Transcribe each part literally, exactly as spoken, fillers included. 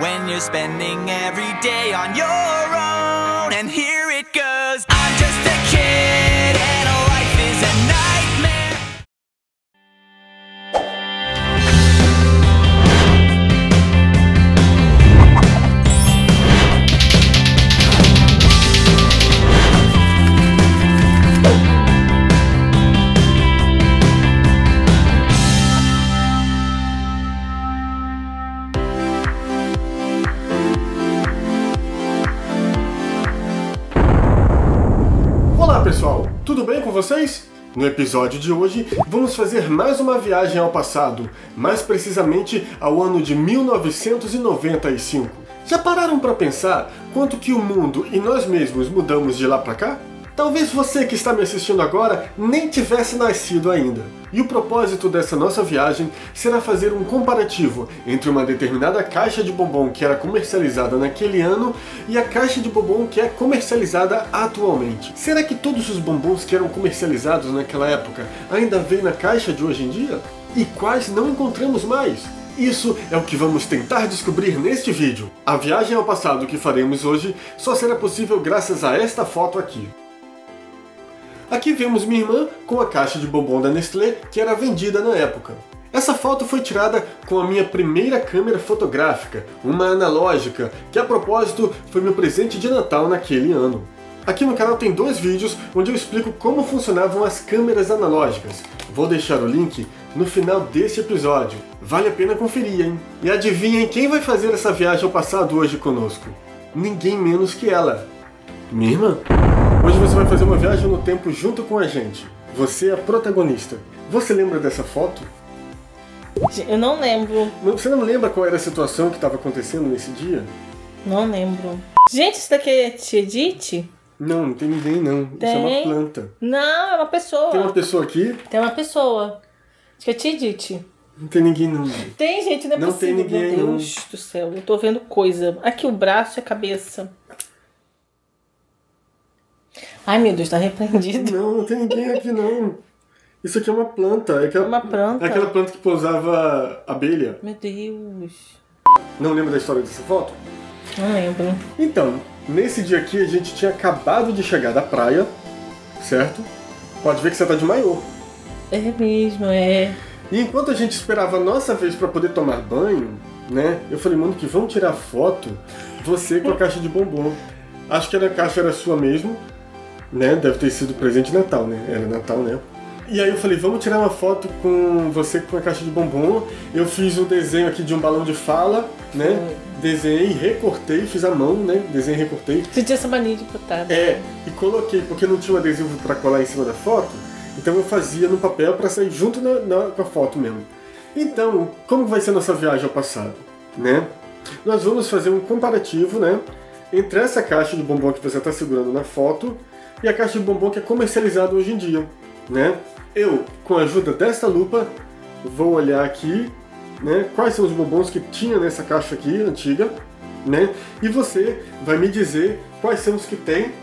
when you're spending every day on your own. And here it goes, I'm just a kid and life is a nightmare. Olá pessoal, tudo bem com vocês? No episódio de hoje vamos fazer mais uma viagem ao passado, mais precisamente ao ano de mil novecentos e noventa e cinco. Já pararam para pensar quanto que o mundo e nós mesmos mudamos de lá para cá? Talvez você que está me assistindo agora nem tivesse nascido ainda. E o propósito dessa nossa viagem será fazer um comparativo entre uma determinada caixa de bombom que era comercializada naquele ano e a caixa de bombom que é comercializada atualmente. Será que todos os bombons que eram comercializados naquela época ainda vêm na caixa de hoje em dia? E quais não encontramos mais? Isso é o que vamos tentar descobrir neste vídeo. A viagem ao passado que faremos hoje só será possível graças a esta foto aqui. Aqui vemos minha irmã com a caixa de bombom da Nestlé que era vendida na época. Essa foto foi tirada com a minha primeira câmera fotográfica, uma analógica, que a propósito foi meu presente de Natal naquele ano. Aqui no canal tem dois vídeos onde eu explico como funcionavam as câmeras analógicas. Vou deixar o link no final deste episódio. Vale a pena conferir, hein? E adivinhem quem vai fazer essa viagem ao passado hoje conosco? Ninguém menos que ela, minha irmã. Hoje você vai fazer uma viagem no tempo junto com a gente. Você é a protagonista. Você lembra dessa foto? Eu não lembro. Você não lembra qual era a situação que estava acontecendo nesse dia? Não lembro. Gente, isso daqui é Tia Edith? Não, não tem ninguém não. Tem? Isso é uma planta. Não, é uma pessoa. Tem uma pessoa aqui? Tem uma pessoa. Acho que é Tia Edith. Não tem ninguém não. Tem, gente, não é Não possível. tem ninguém, Meu Deus não. do céu, eu tô vendo coisa. Aqui o braço e a cabeça. Ai, meu Deus, tá repreendido. Não, não tem ninguém aqui não. Isso aqui é uma planta. É aquela, Uma planta? É aquela planta que pousava abelha. Meu Deus. Não lembra da história dessa foto? Não lembro. Então, nesse dia aqui a gente tinha acabado de chegar da praia, certo? Pode ver que você tá de maiô. É mesmo, é. E enquanto a gente esperava a nossa vez para poder tomar banho, né? Eu falei, mano, que vamos tirar foto, você com a caixa de bombom. Acho que a caixa era sua mesmo, né? Deve ter sido presente de Natal, né? Era Natal, né? E aí eu falei, vamos tirar uma foto com você com a caixa de bombom. Eu fiz o desenho aqui de um balão de fala, né? Desenhei, recortei, fiz a mão, né? Desenhei, recortei. Você tinha essa mania de botar. É, e coloquei, porque não tinha um adesivo para colar em cima da foto, então eu fazia no papel para sair junto na, na, com a foto mesmo. Então, como vai ser a nossa viagem ao passado, né? Nós vamos fazer um comparativo, né? Entre essa caixa de bombom que você está segurando na foto e a caixa de bombom que é comercializada hoje em dia, né? Eu, com a ajuda desta lupa, vou olhar aqui, né? Quais são os bombons que tinha nessa caixa aqui, antiga, né? E você vai me dizer quais são os que tem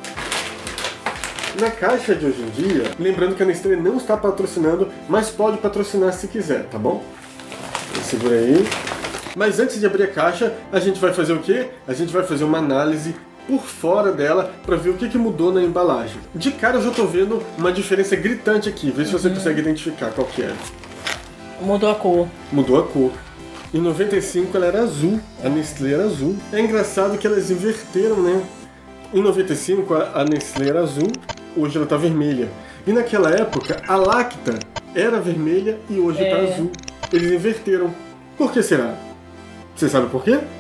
na caixa de hoje em dia. Lembrando que a Nestlé não está patrocinando, mas pode patrocinar se quiser, tá bom? Segura aí. Mas antes de abrir a caixa, a gente vai fazer o quê? A gente vai fazer uma análise por fora dela para ver o que, que mudou na embalagem. De cara eu já tô vendo uma diferença gritante aqui. Vê se você uhum. consegue identificar qual que é. Mudou a cor. Mudou a cor. Em noventa e cinco ela era azul, a Nestlé era azul. É engraçado que elas inverteram, né? Em noventa e cinco a Nestlé era azul, hoje ela tá vermelha. E naquela época a Lacta era vermelha e hoje é. tá azul. Eles inverteram. Por que será? Você sabe por quê?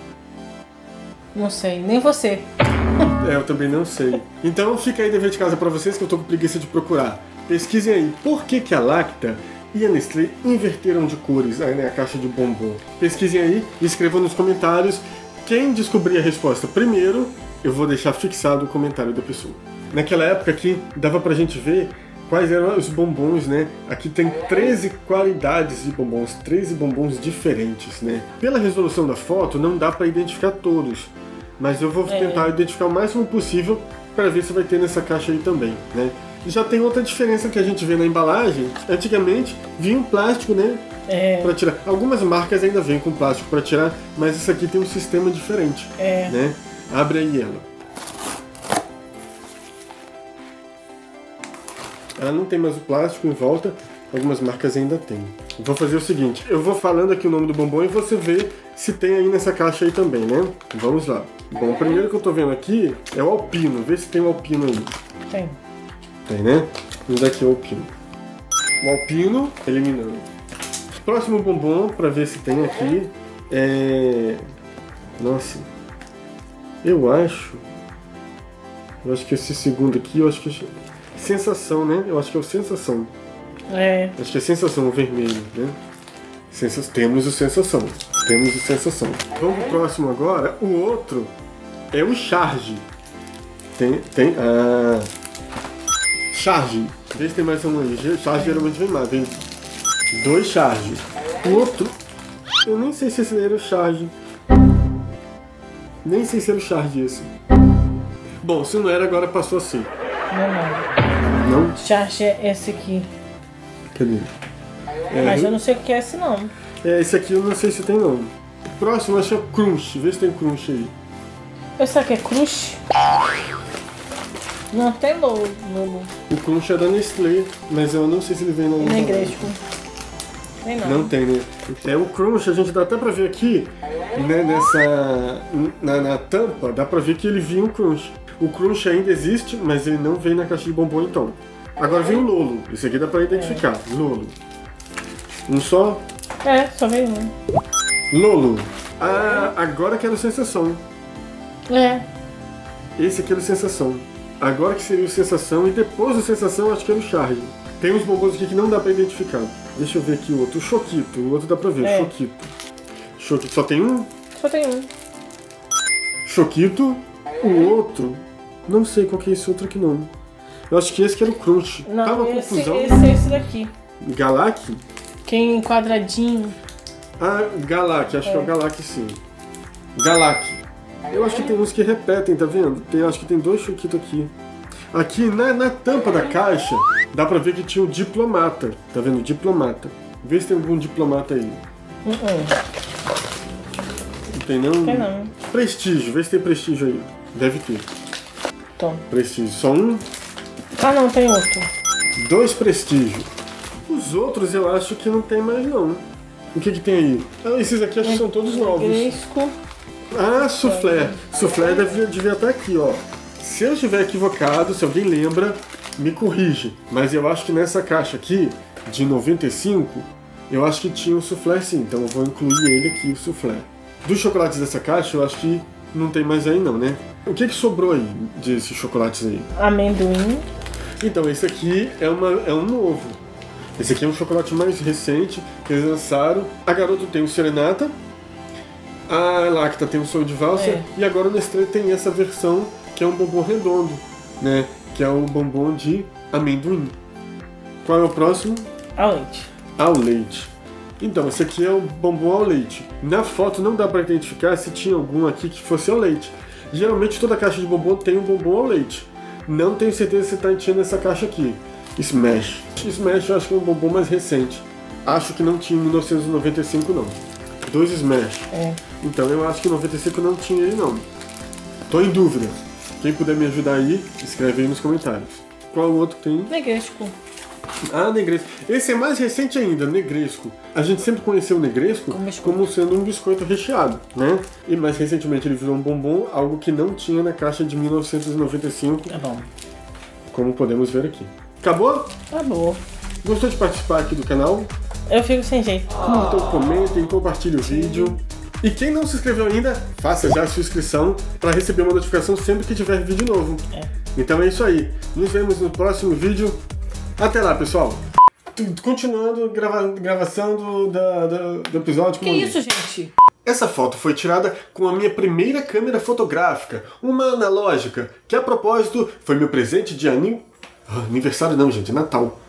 Não sei, nem você. É, eu também não sei. Então fica aí dever de casa pra vocês que eu tô com preguiça de procurar. Pesquisem aí por que, que a Lacta e a Nestlé inverteram de cores aí na caixa de bombom. Pesquisem aí e escrevam nos comentários. Quem descobrir a resposta primeiro, eu vou deixar fixado o comentário da pessoa. Naquela época aqui, dava pra gente ver quais eram os bombons, né? Aqui tem treze qualidades de bombons, treze bombons diferentes, né? Pela resolução da foto, não dá pra identificar todos, mas eu vou é. tentar identificar o máximo possível para ver se vai ter nessa caixa aí também, né? já tem outra diferença que a gente vê na embalagem. Antigamente vinha um plástico, né? É. Pra tirar. Algumas marcas ainda vêm com plástico para tirar, mas essa aqui tem um sistema diferente. É. Né? Abre aí ela. Ela não tem mais o plástico em volta, algumas marcas ainda tem. Vou fazer o seguinte, eu vou falando aqui o nome do bombom e você vê se tem aí nessa caixa aí também, né? Vamos lá. Bom, o primeiro que eu tô vendo aqui é o Alpino, vê se tem o Alpino aí. Tem. Tem, né? Vamos aqui o Alpino. O Alpino, eliminando. Próximo bombom, pra ver se tem aqui, é... Nossa. Eu acho... Eu acho que esse segundo aqui, eu acho que... Sensação, né? Eu acho que é o Sensação. É. Acho que é Sensação, o vermelho, né? Sensa... Temos o Sensação. Temos o Sensação. Vamos pro próximo agora. O outro é o Charge. Tem... tem ah... Charge. Vê se tem mais um aí. Charge geralmente vem mais. Vem dois Charge. O outro... Eu nem sei se esse era o Charge. Nem sei se era o Charge esse. Bom, se não era, agora passou a ser. Não, não. Não? Charge é esse aqui. Cadê? É, Mas eu não sei o que é esse não. É, esse aqui eu não sei se tem não. O próximo acho que é o Crunch. Vê se tem Crunch aí. Esse aqui é Crush? Não tem logo. O Crunch é da Nestlé, mas eu não sei se ele vem na Negresco. Tem não. Não tem, né? É o Crunch, a gente dá até pra ver aqui, né, nessa... Na, na tampa, dá pra ver que ele vinha um Crunch. O Crunch ainda existe, mas ele não vem na caixa de bombom então. Agora vem o Lolo. Esse aqui dá pra identificar. É. Lolo. Um só? É, só veio um. Lolo. Ah, agora quero Sensação. É. Esse aqui era o Sensação. Agora que seria o Sensação e depois do Sensação acho que era o Charge. Tem uns bombons aqui que não dá pra identificar. Deixa eu ver aqui o outro. O Choquito. O outro dá pra ver. É. Choquito. Choquito. Só tem um? Só tem um. Choquito. O outro... Não sei qual que é esse outro aqui não. Eu acho que esse que era o Crunch. Não, Tava esse, confusão. esse é esse daqui. Galac? Quem quadradinho. Ah, Galac. Acho É. que é o Galac sim. Galac. Eu acho que tem uns que repetem, tá vendo? Tem, acho que tem dois Choquito aqui. Aqui na, na tampa da caixa, dá pra ver que tinha o Diplomata. Tá vendo? Diplomata. Vê se tem algum Diplomata aí. Uh -uh. Não tem não? Tem não. Prestígio. Vê se tem Prestígio aí. Deve ter. Toma. Prestígio. Só um? Ah não, tem outro. Dois Prestígio. Os outros eu acho que não tem mais não. O que que tem aí? Ah, esses aqui acho que são todos novos. Negresco. Ah, Soufflé. Soufflé devia, devia estar aqui, ó. Se eu estiver equivocado, se alguém lembra, me corrige. Mas eu acho que nessa caixa aqui, de noventa e cinco, eu acho que tinha o Soufflé sim. Então eu vou incluir ele aqui, o Soufflé. Dos chocolates dessa caixa, eu acho que não tem mais aí não, né? O que que sobrou aí desses chocolates aí? Amendoim. Então, esse aqui é, uma, é um novo. Esse aqui é um chocolate mais recente que eles lançaram. A Garoto tem o Serenata. A Lacta tem o Sonho de Valsa. É. E agora o Nestlé tem essa versão que é um bombom redondo, né? Que é o bombom de amendoim. Qual é o próximo? Ao leite. Ao leite. Então, esse aqui é o bombom ao leite. Na foto não dá para identificar se tinha algum aqui que fosse ao leite. Geralmente toda caixa de bombom tem um bombom ao leite. Não tenho certeza se tá tinha nessa caixa aqui. Smash. Smash eu acho que é um bombom mais recente. Acho que não tinha em mil novecentos e noventa e cinco não. Dois Smash. É. Então eu acho que em noventa e cinco não tinha ele não. Tô em dúvida. Quem puder me ajudar aí, escreve aí nos comentários. Qual o outro tem? Negresco. Ah, Negresco. Esse é mais recente ainda, Negresco. A gente sempre conheceu o Negresco Como biscoito. como sendo um biscoito recheado, né? E mais recentemente ele virou um bombom, algo que não tinha na caixa de mil novecentos e noventa e cinco, Tá bom. como podemos ver aqui. Acabou? Acabou. Gostou de participar aqui do canal? Eu fico sem jeito. Então comentem, compartilhem o vídeo. E quem não se inscreveu ainda, faça já a sua inscrição para receber uma notificação sempre que tiver vídeo novo. É. Então é isso aí. Nos vemos no próximo vídeo. Até lá, pessoal. Continuando a grava gravação do, da, da, do episódio. Que isso, gente? Essa foto foi tirada com a minha primeira câmera fotográfica, uma analógica, que a propósito foi meu presente de anim... aniversário não, gente, é Natal.